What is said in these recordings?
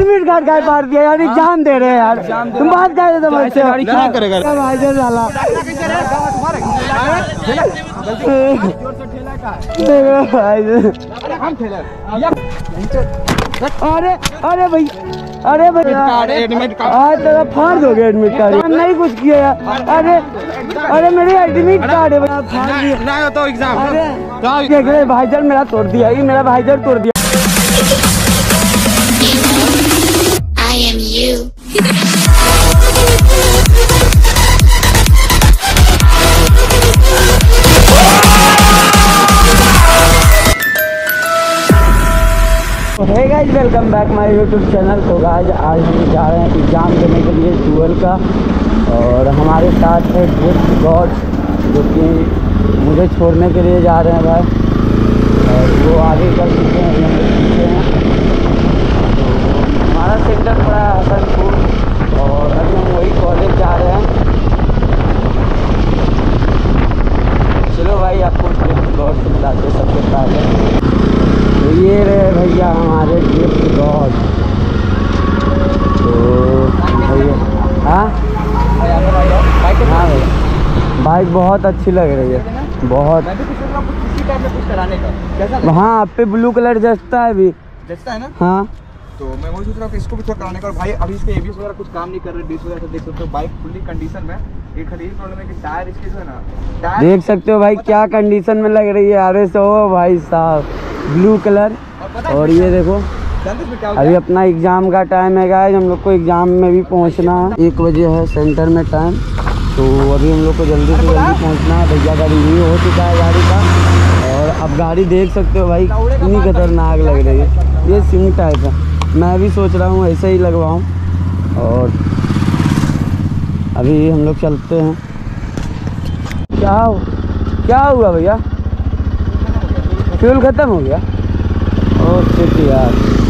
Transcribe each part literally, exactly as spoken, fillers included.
Admit card का मार दिया यार, एग्जाम दे रहे हैं यार, तुम बात कर रहे थे मुझसे। क्या करेगा भाई जो साला अरे अरे भाई अरे भैया आज तेरा फाड़ दोगे एडमिट कार्ड, नहीं कुछ किया यार। अरे अरे मेरे एडमिट कार्ड है भैया, तो एग्जाम अरे भाईजान मेरा तोड़ दिया, ये मेरा भाईजान तोड़ दिया। I am you. Hey guys, welcome back my YouTube channel. तो गाइस आज हम जा रहे हैं एग्ज़ाम देने के लिए ट्वेल्व का, और हमारे साथ है गिफ्ट गॉड जो कि मुझे छोड़ने के लिए जा रहे हैं भाई, और वो आगे कर चुके हैं, हम लोग पीछे हैं। तो हमारा सेंटर पड़ा है हसनपुर, और अभी हम वही कॉलेज जा रहे हैं। चलो भाई आपको गिफ्ट गॉड से मिलाते सबसे पहले। तो ये रहे भैया हमारे गिफ्ट गॉड। तो भैया हाँ हाँ भैया बाइक बहुत अच्छी लग रही है, बहुत। हाँ आप पे ब्लू कलर जचता है, भी जचता है ना। हाँ तो मैं वही सोच रहा हूँ कि इसको भी थोड़ा कराने का। और भाई अभी इसके एबीएस वगैरह कुछ काम नहीं कर रहे, डिस्क वगैरह देख सकते हो, बाइक फुल्ली कंडीशन में। एक खाली प्रॉब्लम है कि टायर इसके जो है ना, देख सकते हो भाई क्या कंडीशन में लग रही है। अरे सो भाई साहब ब्लू कलर। और ये देखो अभी अपना एग्ज़ाम का टाइम है गाइस, हम लोग को एग्ज़ाम में भी पहुंचना है। एक बजे है सेंटर में टाइम, तो अभी हम लोग को जल्दी से जल्दी पहुंचना है। भैया का रिव्यू हो चुका है गाड़ी का, और अब गाड़ी देख सकते हो भाई कितनी खतरनाक लग रही है। ये सिंग टाइप है, मैं भी सोच रहा हूँ ऐसे ही लगवाऊँ। और अभी हम लोग चलते हैं। क्या हो क्या हुआ भैया? फ्यूल ख़त्म हो गया? ओह शिट यार,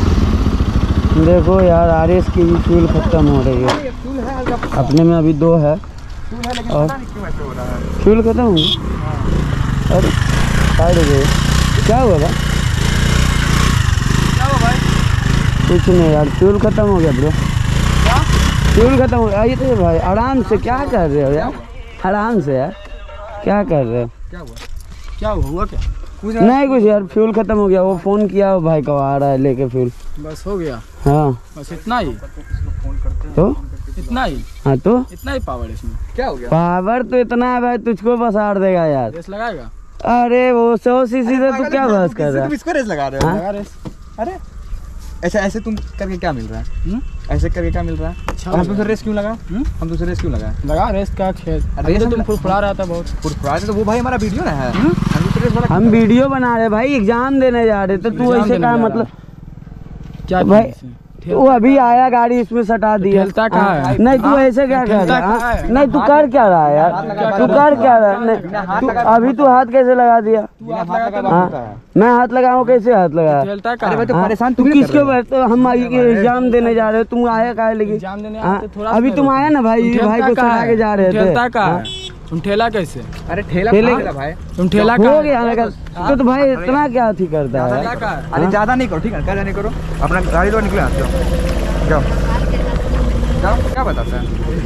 देखो यार आर एस की भी फ्यूल ख़त्म हो रही है, अपने में अभी दो है और फ्यूल ख़त्म हो गया। अरे साइड हो गई, क्या हुआ भाई? क्या हुआ भाई? कुछ नहीं यार, फ्यूल ख़त्म हो गया ब्रो, फ्यूल ख़त्म हो गया। ये तो भाई आराम से क्या कर रहे हो यार, आराम से यार क्या कर रहे हो? क्या हुआ क्या हुआ क्या? कुछ नहीं कुछ यार, फ्यूल खत्म हो गया। वो फोन किया, वो भाई कब आ रहा है लेके फ्यूल, बस हो गया। हाँ बस इतना ही, तो इतना ही हाँ तो इतना ही पावर इसमें। क्या हो गया? पावर तो इतना है भाई, तुझको बसाड़ देगा यार। रेस लगाएगा? अरे वो सौ सीसी से तू क्या बस कर रहा है? इसको रेस लगा रहे हो? लगा रेस। अरे ऐसा ऐसे तुम करके क्या मिल रहा है? ऐसे करके क्या मिल रहा है? अच्छा हम तुमसे रेस क्यों लगा? हम तुमसे रेस क्यों लगा? लगा रेस का खेल। रेस तुम फुरफुरा रहा था बहुत, फुरफुरा रहे तो वो भाई हमारा वीडियो ना है। हम वीडियो बना रहे भाई, एग्जाम देने जा रहे थे, तू ऐसे का मतलब क्या भाई? वो अभी आया गाड़ी इसमें सटा दिया। नहीं तू ऐसे क्या कर रहा है? नहीं तू कर क्या रहा है यार, तू कर क्या रहा है? नहीं तू अभी तू हाथ कैसे लगा दिया? हाँ मैं हाथ लगाऊं, कैसे हाथ लगाया? परेशान तू किसके बैठते? हम एग्जाम देने जा रहे हो, तुम आया काहे लेके? अभी तुम आया ना भाई, भाई को सटा के जा रहे थे। तुम ठेला कैसे? अरे ठेला ठेला भाई, तुम ठेला हो गया तो, तो भाई इतना क्या थी करता है? अरे ज्यादा नहीं करो, ठीक है ज्यादा नहीं करो, अपना गाड़ी तो निकले जाओ जाओ जाओ। क्या बताता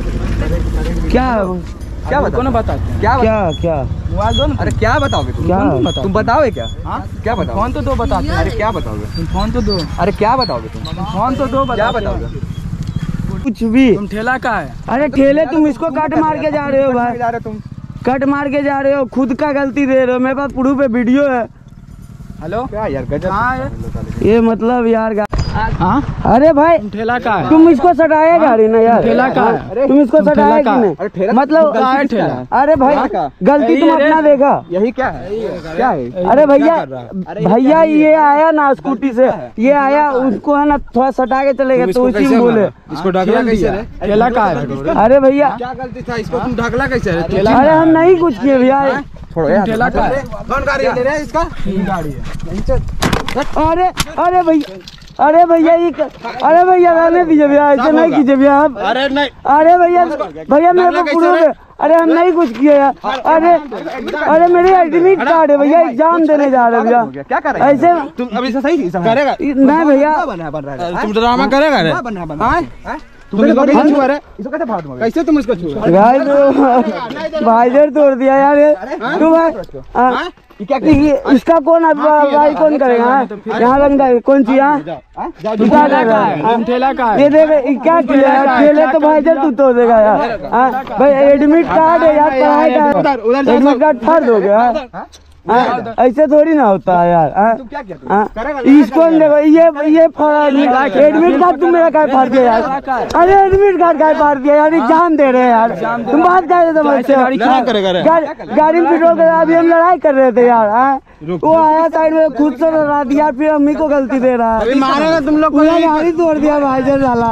है? क्या क्या बताओ ना, बताते क्या क्या क्या मोबाइल दो ना। अरे क्या बताओगे तुम? क्या तुम बताओगे क्या? हाँ क्या बताओ? फोन तो दो बताते। अरे क्या बताओगे तुम? फोन तो दो। अरे क्या बताओगे तुम? फोन तो दो, क्या बताओगे? कुछ भी। तुम ठेला का है? अरे ठेले तुम इसको कट मार के जा रहे हो भाई, जा रहे हो तुम, कट मार के जा रहे हो, खुद का गलती दे रहे हो। मेरे पास प्रूफ है, वीडियो है। हेलो क्या यार गजब। हाँ ये मतलब यार हाँ? अरे भाई तुम ठेला का है? तुम इसको सटाया गाड़ी ना यार, ठेला का है? तुम इसको सटाया कि नहीं? मतलब अरे भाई गलती तुम अपना देखा, यही क्या है? क्या है? अरे भैया भैया ये आया ना स्कूटी से, ये आया उसको है ना थोड़ा सटा के चलेगा, तो उसी में बोले इसको ढकला कैसे? ठेला का है? अरे भैया क्या गलती था इसको तुम ढकला कैसे? अरे हम नहीं कुछ किए भैया, छोड़ो यार। ठेला का है? कौन गाड़ी ले रहा है? इसका गाड़ी है। अरे अरे भैया अरे भैया ये अरे भैया रहने दीजिए भैया, ऐसे नहीं कीजिए भैया आप। अरे नहीं, अरे भैया भैया मेरे को प्रूफ है। अरे हम नहीं कुछ किए यार। अरे अरे मेरे एडमिट कार्ड है भैया, एग्जाम देने जा रहे भैया। क्या कर रहे ऐसे तुम अभी से सही करेगा? नहीं भैया तुम ड्रामा करेगा रे? तुम इसको कैसे छुआ रे? इसको कैसे फाड़ दूंगा? कैसे तुम इसको छुआ? भाई तो भाईजर तोड़ दिया यार ये। तू भाई क्या इसका कौन भाई कौन करेगा? यहाँ रंग कौन सी यहाँ क्या कर रहा है? ठेला का ये देख क्या किया यार, खेले तो भाईजर तू तोड़ देगा यार। भाई एडमिट कार्ड है यार, पढ़ाई का एडमिट कार्ड फाड़ दोगे यार? हाँ, ऐसे थोड़ी ना होता है यार। हाँ, इसको देखो ये ये एडमिट कार्ड तुम मेरा काय फाड़ दिया यार? अरे एडमिट कार्ड काय फाड़ दिया यार? एग्जाम दे रहे हैं यार, तुम बात कर रहे थे मुझसे। गाड़ी में पेट्रोल कर, अभी हम लड़ाई कर रहे थे यार। हाँ, वो आया साइड में खुद से लड़ा दिया, फिर अम्मी को गलती दे रहा है। मारेगा तुम लोग, गाड़ी तोड़ दिया भाईजर डाला।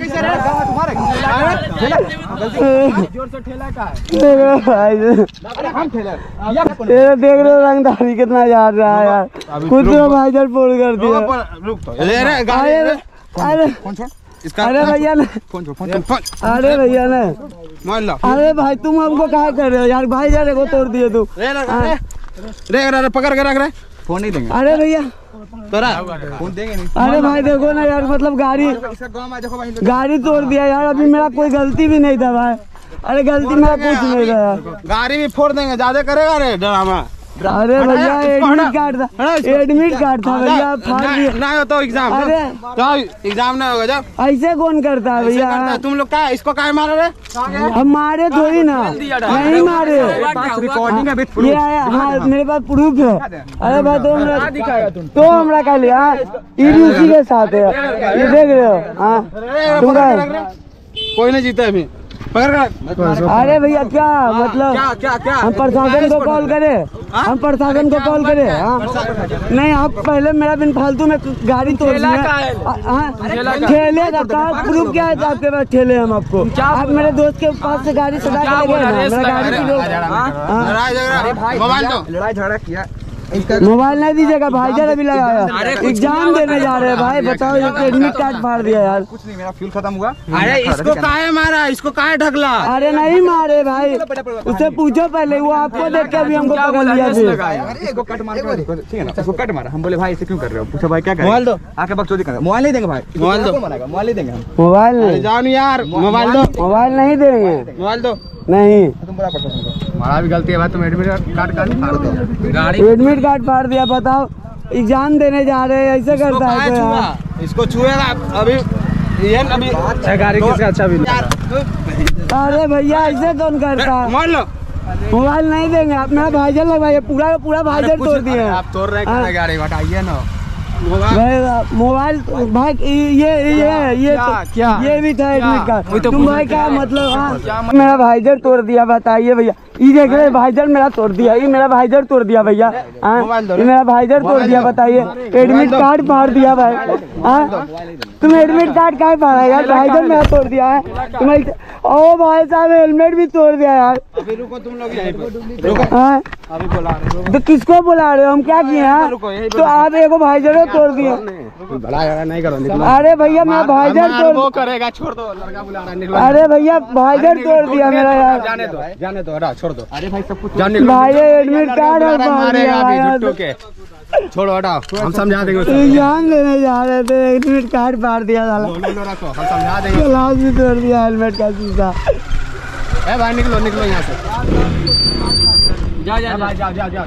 देख रहे रंगदारी कितना जा रहा है यार, खुद तो भाईजर फोड़ कर दिया। अरे अरे भैया ने अरे भैया ने अरे भाई तुम हमको क्या कर रहे हो यार? भाईजर को तोड़ दिए तू। रे पकड़ के रख रहे, फोन नहीं देंगे। अरे भैया तोरा फोन देंगे नहीं। अरे भाई देखो ना यार, मतलब गाड़ी गाड़ी तोड़ दिया यार। अभी मेरा कोई गलती भी नहीं था भाई। अरे गलती मेरा कुछ नहीं था यार। गाड़ी भी फोड़ देंगे, ज्यादा करेगा रे ड्रामा। अरे भैया एडमिट कार्ड था, एडमिट कार्ड था भैया, फाड़ दिया। ना हो तो एग्जाम, अरे तो एग्जाम ना होगा जब। ऐसे कौन करता है भैया? तुम लोग क्या इसको क्या मारो रे? हम मारे थोड़ी ना, नहीं मारे। रिकॉर्डिंग है, ये आया, हाँ मेरे पास प्रूफ है। अरे भाई तो हमरा दिखाएगा तुम तो हमरा कह लिया। हाँ इसी के साथ है, ये देख रहे हो। हाँ तुम कोई नहीं जीता अभी, अरे भैया क्या मतलब क्या क्या क्या हम प्रशासन को कॉल करें? हम प्रशासन को कॉल करें? नहीं आप पहले मेरा बिन फालतू में गाड़ी तोड़ दिया। ठेले का कहा प्रूफ क्या है आपके पास? ठेले हम आपको, आप मेरे दोस्त के पास से गाड़ी सजा के गए, मेरा गाड़ी मोबाइल दो। लड़ाई झगड़ा किया, मोबाइल नहीं दीजिएगा। भाईजर अभी लगाया, एग्जाम देने जा रहे हैं भाई। बताओ एडमिट कार्ड फाड़ दिया यार। कुछ नहीं, मेरा फ्यूल खत्म हुआ। अरे इसको काहे मारा, इसको काहे ढकला? अरे नहीं मारे भाई, उससे पूछो पहले, वो आपको देख के अभी हमको पकड़ लिया। इसको कट मार के ठीक है ना, इसको कट मारा। हम बोले भाई इसे क्यों कर रहे हो? पूछो भाई क्या कर, मोबाइल दो। आके बकचोदी कर, मोबाइल नहीं देंगे भाई, मोबाइल दो। मोबाइल नहीं देंगे हम, मोबाइल नहीं। जान यार मोबाइल दो, मोबाइल नहीं देंगे, मोबाइल दो। नहीं तुम बड़ा पड़ता तुमको, हमारा भी गलती है भाई। तुम एडमिट कार्ड कार्ड फाड़ दो, गाड़ी एडमिट कार्ड फाड़ दिया। बताओ एग्जाम देने जा रहे हैं, ऐसे करता है तो इसको छुएगा अभी ये अभी गाड़ी किसका अच्छा भी नहीं। अरे भैया ऐसे कौन करता है? मोबाइल लो, मोबाइल नहीं देंगे आप। मेरा भाईजर लगवाइए, पूरा पूरा भाईजर तोड़ दिए। आप तोड़ रहे हैं गाड़ी, बताइए ना। मोबाइल भाई ये ये ये क्या ये भी था एडमिट कार्ड। तुम भाई क्या मतलब? हाँ मेरा भाईजर तोड़ दिया। बताइए भैया, ये देख रहे भाईजर मेरा तोड़ दिया, ये मेरा भाईजर तोड़ दिया भैया। हाँ ये मेरा भाईजर तोड़ दिया। बताइए एडमिट कार्ड फाड़ दिया भाई। हाँ तुम एडमिट कार्ड क्या फाड़ा यार? भाईजर मेरा तोड़ दिया है तुम। ओ भाई साहब हेलमेट भी तोड़ दिया यार। अभी रुको तुम लोग यहीं पे रुको। हाँ अभी बुला रहे हो तो किसको बुला रहे हो? हम क्या किए हैं? तो आप एगो भाईजर तोड़ दिए। नहीं करो, अरे भैया मेरा भाईजर तोड़ करेगा, छोड़ दो, लड़का बुला रहा है। अरे भैया भाईजर तोड़ दिया मेरा यार। जाने दो, जाने दो, हटा छोड़ दो। अरे भाई सब कुछ भाई एडमिट कार्ड मारेगा अभी झुट्टू के, छोड़ो हटाओ, हम समझा देंगे। एग्जाम देने जा रहे थे, एडमिट कार्ड फाड़ दिया साला। रखो हम समझा देंगे। ग्लास भी तोड़ दिया, हेलमेट का शीशा। ए भाई निकलो निकलो यहाँ से, जा जा जा जा जा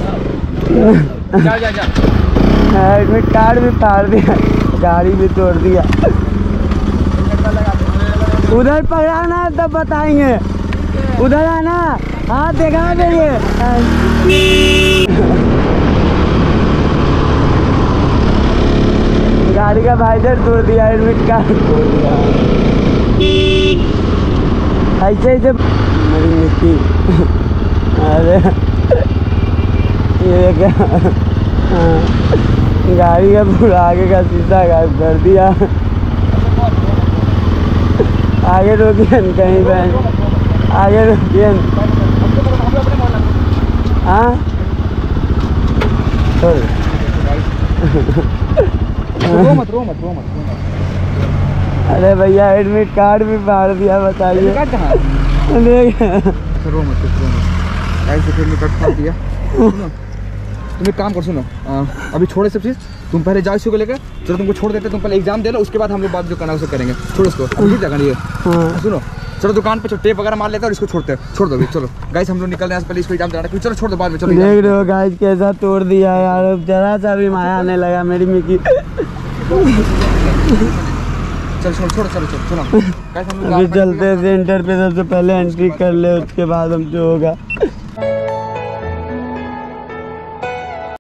जा जा जा। एडमिट कार्ड भी फाड़ दिया, गाड़ी भी तोड़ दिया। उधर पकड़ाना तब बताएंगे, उधर आना, हाँ दिखा देंगे। गाड़ी का वाइजर तोड़ दिया, एडमिट कार्ड तोड़ दिया। ऐसे ऐसे मेरी मिट्टी। अरे ये क्या, गाड़ी का पूरा आगे का शीशा गायब कर दिया। आगे रोकिए कहीं पे, आगे रोकिए। हाँ रो मत रो मत रो मत रो मत। अरे भैया एडमिट कार्ड भी फाड़ दिया, बताइए। कार्ड कहाँ है? देख रो मत रो मत, ऐसे एडमिट कार्ड फाड़ दिया। सुनो तुम एक काम कर, सुनो आ, अभी छोड़े सब चीज़, तुम पहले जाओ इसी को लेकर, चलो तुमको छोड़ देते, तुम पहले एग्जाम दे लो, उसके बाद हम लोग बात जो करना उसे करेंगे। छोड़ो इसको, अभी जगह नहीं है। हाँ। सुनो चलो दुकान पे टेप वगैरह मार लेते हैं और इसको छोड़ते हैं, छोड़ दो अभी। चलो गाइस हम लोग निकल रहे हैं, पहले इसको एग्जाम देना है, चलो छोड़ दो बाद में। चलो देख रहे हो गाइस कैसा तोड़ दिया यार, अब जरा सा भी माया आने लगा मेरी मिकी। चलो छोड़ छोड़ो चलो चलो चलो गाइस हम लोग अभी चलते सेंटर पे, सबसे पहले एंट्री कर ले, उसके बाद हम जो होगा